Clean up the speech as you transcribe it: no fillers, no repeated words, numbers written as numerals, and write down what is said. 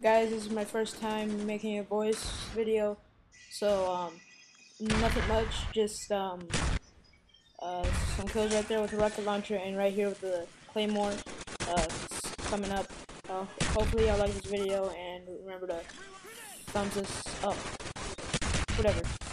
Guys, this is my first time making a voice video, so nothing much, just some kills right there with the rocket launcher, and right here with the Claymore coming up. Hopefully y'all like this video, and remember to thumbs us up, whatever.